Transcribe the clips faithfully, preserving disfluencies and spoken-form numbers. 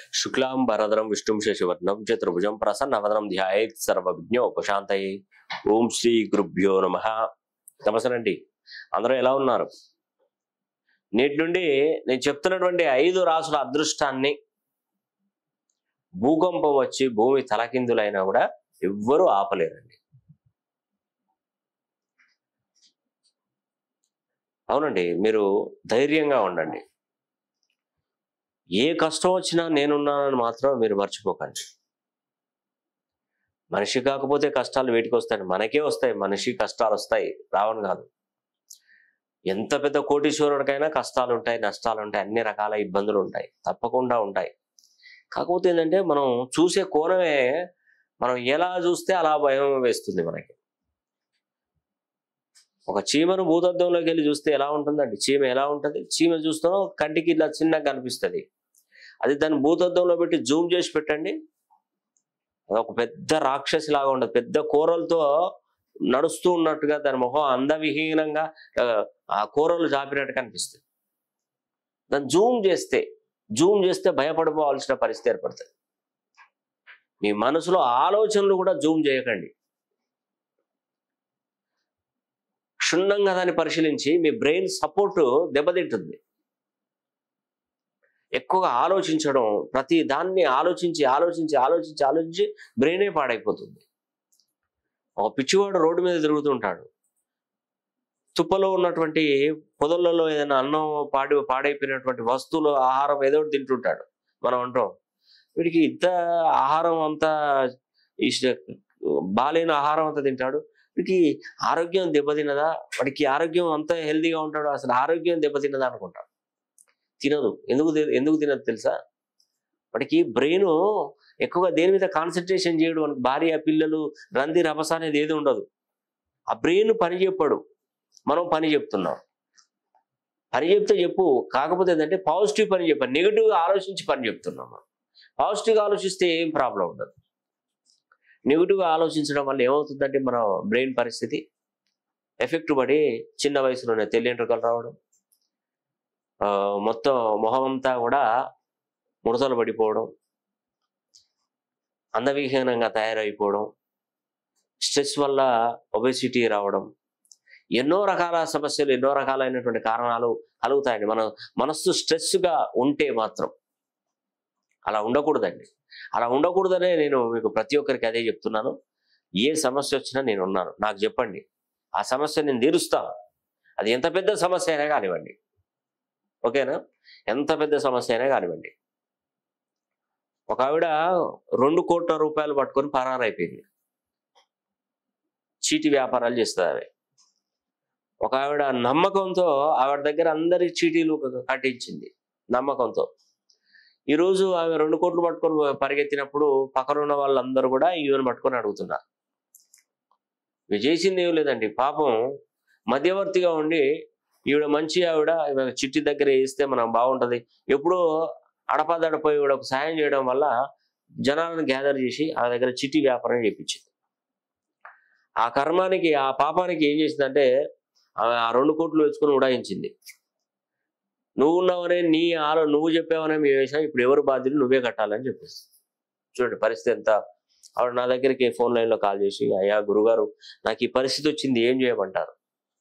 శుక్లాం భరద్రం విష్ణుం శశివర్ణం చతుర్భుజం ప్రసన్నవదనం ధ్యాయేత్ సర్వవిఘ్నోపశాంతయే. ఓం శ్రీ గురుభ్యో నమః. నమస్తే అండి, అందరూ ఎలా ఉన్నారు? నేటి నుండి నేను చెప్తున్నటువంటి ఐదు రాసుల అదృష్టాన్ని భూకంపం వచ్చి భూమి తలకిందులైనా కూడా ఎవ్వరూ ఆపలేరండి. అవునండి, మీరు ధైర్యంగా ఉండండి. ఏ కష్టం వచ్చినా నేనున్నానని మాత్రం మీరు మర్చిపోకండి. మనిషి కాకపోతే కష్టాలు వేటికి వస్తాయి? మనకే వస్తాయి. మనిషి కష్టాలు వస్తాయి, రావని కాదు. ఎంత పెద్ద కోటీశ్వరుడికైనా కష్టాలు ఉంటాయి, నష్టాలు ఉంటాయి, అన్ని రకాల ఇబ్బందులు ఉంటాయి, తప్పకుండా ఉంటాయి. కాకపోతే ఏంటంటే మనం చూసే కోణమే, మనం ఎలా చూస్తే అలా భయం వేస్తుంది మనకి. ఒక చీమను భూతద్దంలోకి వెళ్ళి చూస్తే ఎలా ఉంటుందండి? చీమ ఎలా ఉంటుంది? చీమ చూస్తానో కంటికి ఇట్లా చిన్నగా కనిపిస్తుంది. అది దాన్ని భూతద్దంలో పెట్టి జూమ్ చేసి పెట్టండి, ఒక పెద్ద రాక్షసి లాగా ఉండదు. పెద్ద కూరలతో నడుస్తూ ఉన్నట్టుగా దాని మొహం అందవిహీనంగా ఆ కూరలు జాపినట్టు కనిపిస్తుంది. దాన్ని జూమ్ చేస్తే జూమ్ చేస్తే భయపడిపోవాల్సిన పరిస్థితి ఏర్పడుతుంది. మీ మనసులో ఆలోచనలు కూడా జూమ్ చేయకండి. క్షుణ్ణంగా దాన్ని పరిశీలించి మీ బ్రెయిన్ సపోర్టు దెబ్బతింటుంది. ఎక్కువగా ఆలోచించడం, ప్రతి దాన్ని ఆలోచించి ఆలోచించి ఆలోచించి ఆలోచించి బ్రెయినే పాడైపోతుంది. ఒక పిచ్చివాడు రోడ్డు మీద తిరుగుతుంటాడు, తుప్పలో ఉన్నటువంటి పొదలలో ఏదైనా అన్నం పాడి పాడైపోయినటువంటి వస్తువులు, ఆహారం ఏదో ఒకటి తింటుంటాడు. మనం అంటాం, వీడికి ఇంత ఆహారం అంతా ఇష్ట బాలేని ఆహారం అంతా తింటాడు, వీడికి ఆరోగ్యం దెబ్బతిన్నదా, వాడికి ఆరోగ్యం అంతా హెల్తీగా ఉంటాడు, అసలు ఆరోగ్యం దెబ్బతిన్నదా అనుకుంటాడు. తినదు. ఎందుకు ఎందుకు తినదు తెలుసా? వాడికి బ్రెయిన్ ఎక్కువగా దేని మీద కాన్సన్ట్రేషన్ చేయడం, భార్య పిల్లలు రంది రభస అనేది ఏది ఉండదు. ఆ బ్రెయిన్ పని చెప్పడు, మనం పని చెప్తున్నాం. పని చెప్తే చెప్పు, కాకపోతే ఏంటంటే పాజిటివ్ పని చెప్పాను, నెగిటివ్గా ఆలోచించి పని చెప్తున్నాం. మనం పాజిటివ్గా ఆలోచిస్తే ఏం ప్రాబ్లం ఉండదు. నెగిటివ్గా ఆలోచించడం వల్ల ఏమవుతుందంటే మన బ్రెయిన్ పరిస్థితి ఎఫెక్ట్ పడి చిన్న వయసులోనే తెల్లెంట్రుకలు రావడం, మొత్తం మొహం అంతా కూడా ముడతలు పడిపోవడం, అందవిహీనంగా తయారైపోవడం, స్ట్రెస్ వల్ల ఒబెసిటీ రావడం, ఎన్నో రకాల సమస్యలు, ఎన్నో రకాలైనటువంటి కారణాలు కలుగుతాయండి. మన మనస్సు స్ట్రెస్గా ఉంటే మాత్రం. అలా ఉండకూడదండి. అలా ఉండకూడదనే నేను మీకు ప్రతి ఒక్కరికి అదే చెప్తున్నాను. ఏ సమస్య వచ్చినా నేను ఉన్నాను, నాకు చెప్పండి, ఆ సమస్య నేను తీరుస్తాను. అది ఎంత పెద్ద సమస్య అయినా కానివ్వండి, ఓకేనా? ఎంత పెద్ద సమస్య అయినా కానివ్వండి. ఒక ఆవిడ రెండు కోట్ల రూపాయలు పట్టుకొని పరారైపోయింది. చీటి వ్యాపారాలు చేస్తుంది ఆమె. ఒక ఆవిడ నమ్మకంతో ఆవిడ దగ్గర అందరి చీటీలు కట్టించింది నమ్మకంతో. ఈరోజు ఆమె రెండు కోట్లు పట్టుకొని పరిగెత్తినప్పుడు పక్కన ఉన్న వాళ్ళందరూ కూడా ఈమెను పట్టుకొని అడుగుతున్నారు. ఇవి చేసింది ఏం లేదండి, పాపం మధ్యవర్తిగా ఉండి ఈవిడ మంచి ఆవిడ చిట్టి దగ్గర వేస్తే మనం బాగుంటది, ఎప్పుడో అడపాదడపోయి ఈవిడ ఒక సాయం చేయడం వల్ల జనాలను గ్యాదర్ చేసి ఆ దగ్గర చిట్టి వ్యాపారం చేయించింది. ఆ కర్మానికి, ఆ పాపానికి ఏం చేసిందంటే ఆమె ఆ రెండు కోట్లు వేసుకొని ఉడాయించింది. నువ్వు ఉన్నావనే, నీ ఆలో నువ్వు చెప్పావనే మేము వేసాం, ఇప్పుడు ఎవరు బాధ్యులు, నువ్వే కట్టాలని చెప్పేసి. చూడండి పరిస్థితి ఎంత. ఆవిడ నా దగ్గరికి ఫోన్ లైన్లో కాల్ చేసి, అయ్యా గురుగారు, నాకు ఈ పరిస్థితి వచ్చింది, ఏం చేయమంటారు?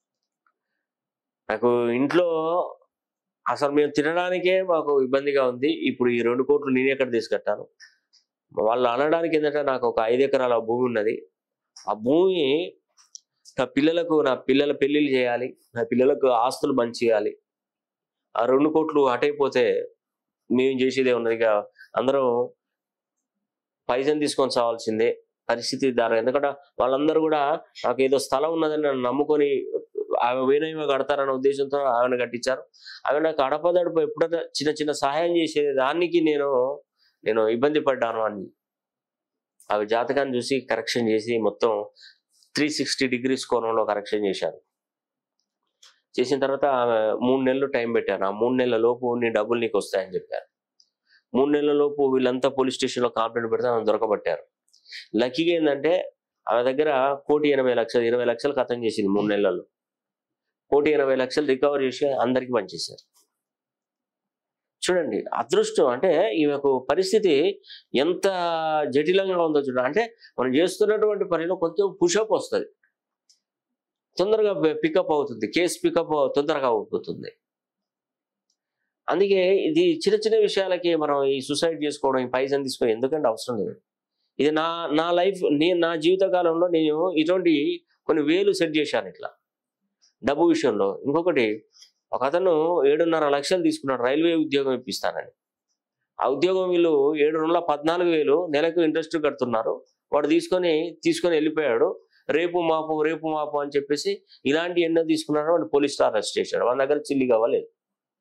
నాకు ఇంట్లో అసలు మేము తినడానికే మాకు ఇబ్బందిగా ఉంది, ఇప్పుడు ఈ రెండు కోట్లు నేను ఎక్కడ తీసుకట్టాను? వాళ్ళు అనడానికి ఏంటంటే, నాకు ఒక ఐదు ఎకరాల భూమి ఉన్నది, ఆ భూమి నా పిల్లలకు, నా పిల్లల పెళ్లిళ్ళు చేయాలి, నా పిల్లలకు ఆస్తులు మంచి చేయాలి, ఆ రెండు కోట్లు అటైపోతే మేము చేసేదే ఉన్నది, ఇక అందరం పైసలు తీసుకొని చావాల్సిందే పరిస్థితి దారి. ఎందుకంటే వాళ్ళందరూ కూడా నాకు ఏదో స్థలం ఉన్నదని నన్ను నమ్ముకొని ఆమె వేనమే కడతారన్న ఉద్దేశంతో ఆమెను కట్టించారు. ఆమె నాకు అడపదడప ఎప్పుడైనా చిన్న చిన్న సహాయం చేసేది, దానికి నేను నేను ఇబ్బంది పడ్డాను అని ఆమె జాతకాన్ని చూసి కరెక్షన్ చేసి మొత్తం త్రీ సిక్స్టీ డిగ్రీస్ కోణంలో కరెక్షన్ చేశారు. చేసిన తర్వాత ఆమె మూడు నెలలు టైం పెట్టారు. ఆ మూడు నెలల లోపు నీ డబ్బులు నీకు వస్తాయని చెప్పారు. మూడు నెలల లోపు వీళ్ళంతా పోలీస్ స్టేషన్లో కంప్లైంట్ పెడితే ఆమె దొరకబట్టారు. లక్కీగా ఏంటంటే ఆమె దగ్గర కోటి ఎనభై లక్షలు ఇరవై లక్షలు ఖతం చేసింది. మూడు నెలల్లో కోటి ఎనభై లక్షలు రికవర్ చేసి అందరికీ పనిచేశారు. చూడండి అదృష్టం అంటే ఈమెకు పరిస్థితి ఎంత జటిలంగా ఉందో చూడండి. అంటే మనం చేస్తున్నటువంటి పనిలో కొంచెం పుషప్ వస్తుంది, తొందరగా పికప్ అవుతుంది, కేసు పికప్ తొందరగా అవుతుంది. అందుకే ఇది చిన్న చిన్న విషయాలకి మనం ఈ సూసైడ్ చేసుకోవడం, ఈ పైజన్ తీసుకోవడం ఎందుకంటే అవసరం లేదు. ఇది నా నా లైఫ్ నేను నా జీవితకాలంలో నేను ఇటువంటి కొన్ని వేలు సెట్ చేశాను ఇట్లా డబ్బు విషయంలో. ఇంకొకటి, ఒక అతను ఏడున్నర లక్షలు తీసుకున్నాడు రైల్వే ఉద్యోగం ఇప్పిస్తానని. ఆ ఉద్యోగం వీళ్ళు ఏడు నెలల పద్నాలుగు వేలు నెలకు ఇంట్రెస్ట్ కడుతున్నారు. వాడు తీసుకొని తీసుకొని వెళ్ళిపోయాడు. రేపు మాపు రేపు మాపు అని చెప్పేసి ఇలాంటి ఎన్నో తీసుకున్నాడు. వాడు పోలీసులు అరెస్ట్ చేశాడు. వాళ్ళ దగ్గర చిల్లి కావాలేదు,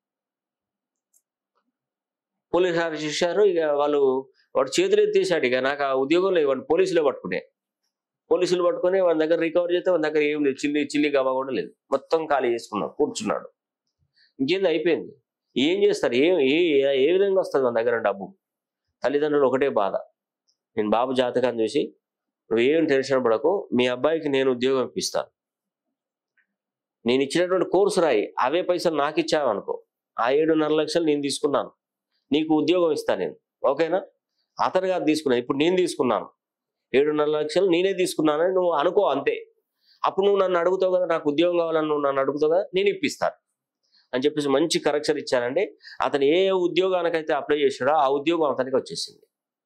పోలీసులు అరెస్ట్ చేశారు. ఇక వాళ్ళు వాడు చేతులు ఎత్తేసాడు. ఇక నాకు ఆ ఉద్యోగంలో వాడు పోలీసులే పట్టుకునే పోలీసులు పట్టుకొని వాడి దగ్గర రికవర్ చేస్తే వాడి దగ్గర ఏం లేదు, చిల్లి చిల్లి కావా కూడా లేదు, మొత్తం ఖాళీ చేసుకున్నాడు, కూర్చున్నాడు. ఇంకేంది అయిపోయింది. ఏం చేస్తారు, ఏ ఏ విధంగా వస్తుంది మన దగ్గర డబ్బు? తల్లిదండ్రులు ఒకటే బాధ. నేను బాబు జాతకాన్ని చూసి నువ్వు ఏం టెన్షన్ పడకు, మీ అబ్బాయికి నేను ఉద్యోగం ఇప్పిస్తాను, నేను ఇచ్చినటువంటి కోర్సు రాయి, అవే పైసలు నాకు ఇచ్చావనుకో, ఆ ఏడున్నర లక్షలు నేను తీసుకున్నాను, నీకు ఉద్యోగం ఇస్తాను నేను, ఓకేనా? అతను కాదు తీసుకున్నాను, ఇప్పుడు నేను తీసుకున్నాను, ఏడున్నర లక్షలు నేనే తీసుకున్నానని నువ్వు అనుకో అంతే. అప్పుడు నువ్వు నన్ను అడుగుతావు కదా, నాకు ఉద్యోగం కావాలని నువ్వు నన్ను అడుగుతావు కదా, నేను ఇప్పిస్తాను అని చెప్పేసి మంచి కరెక్షన్ ఇచ్చానండి. అతను ఏ ఉద్యోగానికైతే అప్లై చేశాడో ఆ ఉద్యోగం అతనికి వచ్చేసింది.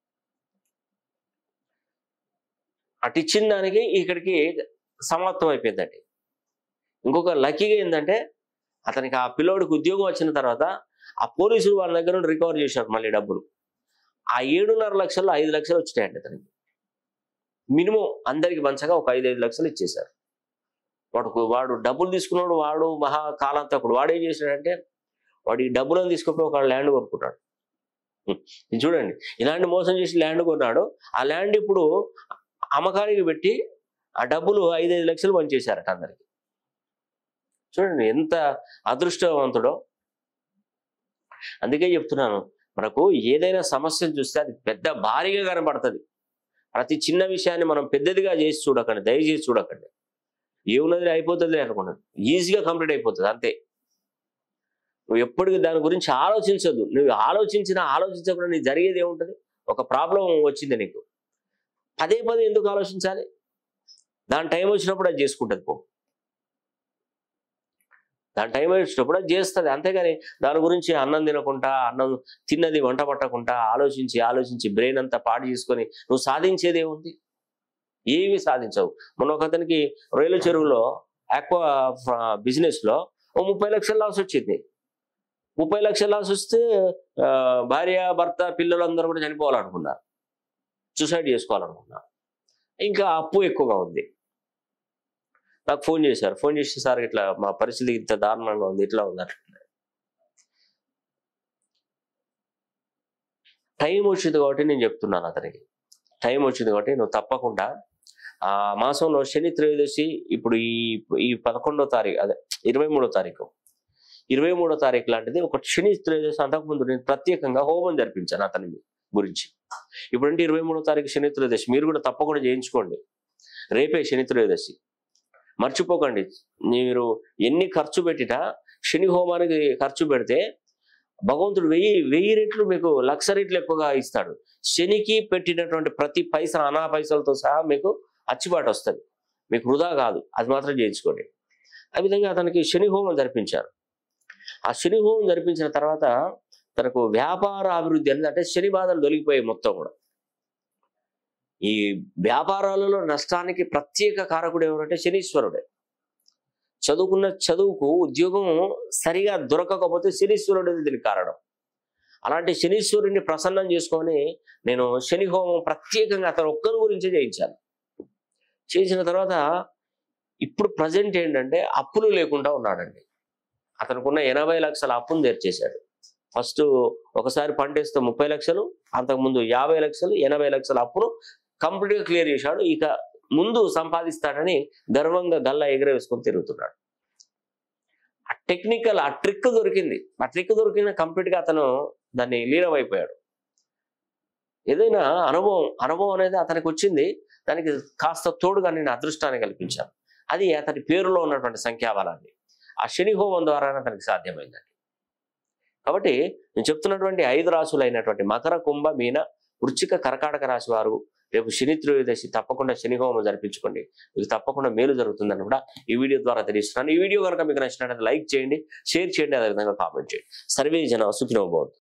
అటు ఇచ్చిన దానికి ఇక్కడికి సమాప్తం అయిపోయిందండి. ఇంకొక లక్కీగా ఏంటంటే అతనికి ఆ పిల్లోడికి ఉద్యోగం వచ్చిన తర్వాత ఆ పోలీసులు వాళ్ళ దగ్గర నుండి రికవర్ చేశారు మళ్ళీ డబ్బులు. ఆ ఏడున్నర లక్షల్లో ఐదు లక్షలు వచ్చినాయండి అతనికి. మినిమం అందరికి మంచిగా ఒక ఐదు ఐదు లక్షలు ఇచ్చేశారు. వాడు వాడు డబ్బులు తీసుకున్నాడు, వాడు మహా కాలాంతకుడు. వాడు ఏం చేశాడంటే వాడు ఈ డబ్బులను తీసుకుపోయి ఒక ల్యాండ్ కొనుక్కున్నాడు. చూడండి, ఇలాంటి మోసం చేసి ల్యాండ్ కొన్నాడు. ఆ ల్యాండ్ ఇప్పుడు అమ్మకానికి పెట్టి ఆ డబ్బులు ఐదైదు లక్షలు పనిచేశారట అందరికి. చూడండి ఎంత అదృష్టవంతుడో. అందుకే చెప్తున్నాను, మనకు ఏదైనా సమస్యను చూస్తే అది పెద్ద భారీగా కనబడుతుంది. ప్రతి చిన్న విషయాన్ని మనం పెద్దదిగా చేసి చూడకండి, దయచేసి చూడకండి. ఏమున్నది అయిపోతుంది అనుకున్నాను, ఈజీగా కంప్లీట్ అయిపోతుంది అంతే. నువ్వు ఎప్పటికీ దాని గురించి ఆలోచించద్దు. నువ్వు ఆలోచించినా ఆలోచించకుండా నీకు జరిగేది ఏముంటుంది? ఒక ప్రాబ్లం వచ్చింది నీకు, పదే పదే ఎందుకు ఆలోచించాలి? దాని టైం వచ్చినప్పుడు అది చేసుకుంటుంది పో, దాని టైం వచ్చినప్పుడు అది చేస్తుంది. అంతేగాని దాని గురించి అన్నం తినకుండా, అన్నం తిన్నది వంట పట్టకుండా ఆలోచించి ఆలోచించి బ్రెయిన్ అంతా పాడు చేసుకొని నువ్వు సాధించేది ఏముంది? ఏమీ సాధించవు. మొన్న ఒక అతనికి రొయ్యల చెరువులో ఆక్వా బిజినెస్లో ఓ ముప్పై లక్షల లాస్ వచ్చింది. ముప్పై లక్షల లాస్ వస్తే భార్య భర్త పిల్లలు అందరూ కూడా చనిపోవాలనుకున్నారు, సూసైడ్ చేసుకోవాలనుకున్నారు. ఇంకా అప్పు ఎక్కువగా ఉంది. నాకు ఫోన్ చేశారు. ఫోన్ చేసి సార్ ఇట్లా మా పరిస్థితి ఇంత దారుణంగా ఉంది, ఇట్లా ఉంది అట్లా. టైం వచ్చింది కాబట్టి నేను చెప్తున్నాను అతనికి, టైం వచ్చింది కాబట్టి నువ్వు తప్పకుండా ఆ మాసంలో శని త్రయోదశి ఇప్పుడు ఈ ఈ పదకొండో తారీఖు అదే ఇరవై మూడో తారీఖు ఇరవై మూడో తారీఖు లాంటిది ఒక శని త్రయోదశి అంతకుముందు నేను ప్రత్యేకంగా హోమం జరిపించాను అతని గురించి. ఇప్పుడంటే ఇరవై మూడో తారీఖు శని త్రయోదశి, మీరు కూడా తప్పకుండా చేయించుకోండి. రేపే శని త్రయోదశి, మర్చిపోకండి. మీరు ఎన్ని ఖర్చు పెట్టినా శని హోమానికి ఖర్చు పెడితే భగవంతుడు వెయ్యి వెయ్యి రెట్లు మీకు లక్ష రెట్లు ఎక్కువగా ఇస్తాడు. శనికి పెట్టినటువంటి ప్రతి పైసా అనా పైసలతో సహా మీకు అచ్చిబాటు వస్తుంది, మీకు వృధా కాదు. అది మాత్రం చేయించుకోండి. ఆ విధంగా అతనికి శని హోమం జరిపించారు. ఆ శని హోమం జరిపించిన తర్వాత తనకు వ్యాపార అభివృద్ధి అనేది, అంటే శని బాధలు తొలగిపోయాయి మొత్తం కూడా. ఈ వ్యాపారాలలో నష్టానికి ప్రత్యేక కారకుడు ఎవరంటే శనీశ్వరుడే. చదువుకున్న చదువుకు ఉద్యోగం సరిగా దొరకకపోతే శనీశ్వరుడు దీనికి కారణం. అలాంటి శనీశ్వరుడిని ప్రసన్నం చేసుకొని నేను శని హోమం ప్రత్యేకంగా అతను ఒక్కరి గురించే చేయించాను. చేసిన తర్వాత ఇప్పుడు ప్రజెంట్ ఏంటంటే అప్పులు లేకుండా ఉన్నాడండి. అతనుకున్న ఎనభై లక్షల అప్పును తెరిచేశాడు. ఫస్ట్ ఒకసారి పంటేస్తే ముప్పై లక్షలు, అంతకుముందు యాభై లక్షలు, ఎనభై లక్షల అప్పును కంప్లీట్గా క్లియర్ చేశాడు. ఇక ముందు సంపాదిస్తాడని గర్వంగా గల్లా ఎగరేసుకొని తిరుగుతున్నాడు. ఆ టెక్నికల్ ఆ ట్రిక్ దొరికింది. ఆ ట్రిక్ దొరికిన కంప్లీట్గా అతను దాన్ని లీనమైపోయాడు. ఏదైనా అనుభవం అనుభవం అనేది అతనికి వచ్చింది. దానికి కాస్త తోడుగా నేను అదృష్టాన్ని కల్పించాను. అది అతని పేరులో ఉన్నటువంటి సంఖ్యాబలాన్ని ఆ శని హోమం ద్వారా అతనికి సాధ్యమైందండి. కాబట్టి నేను చెప్తున్నటువంటి ఐదు రాశులు అయినటువంటి మకర, కుంభ, మీన, వృశ్చిక, కర్కాటక రాశి వారు రేపు శని త్రయోదశి తప్పకుండా శని హోమం జరిపించుకోండి. మీకు తప్పకుండా మేలు జరుగుతుందని కూడా ఈ వీడియో ద్వారా తెలియజేస్తున్నాను. ఈ వీడియో కనుక మీకు నచ్చినట్లయితే లైక్ చేయండి, షేర్ చేయండి, అదేవిధంగా కామెంట్ చేయండి. సర్వే జన సుఖినో భవంతు.